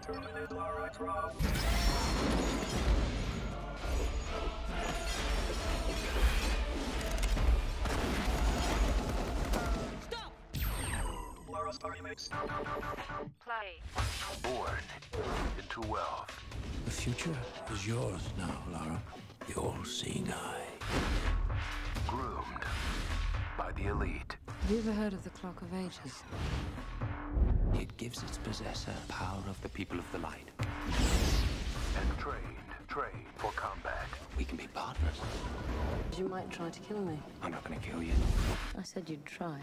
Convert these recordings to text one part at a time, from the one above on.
Lara Croft. Stop! Lara Star Remix. Play. Born into wealth. The future is yours now, Lara. The all-seeing eye. Groomed by the elite. Have you ever heard of the Clock of Ages? It gives its possessor power of the people of the light. And trained for combat. We can be partners. You might try to kill me. I'm not going to kill you. I said you'd try.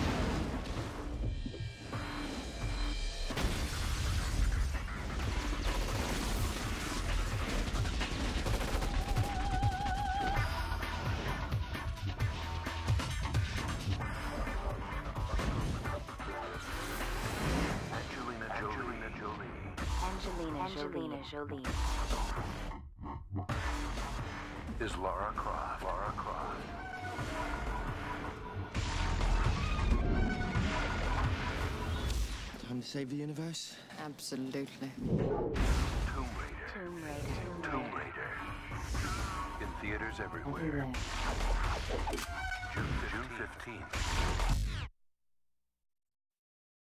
Angelina Jolie. Is Lara Croft. Time to save the universe? Absolutely. Tomb Raider. In theaters everywhere. June 15th.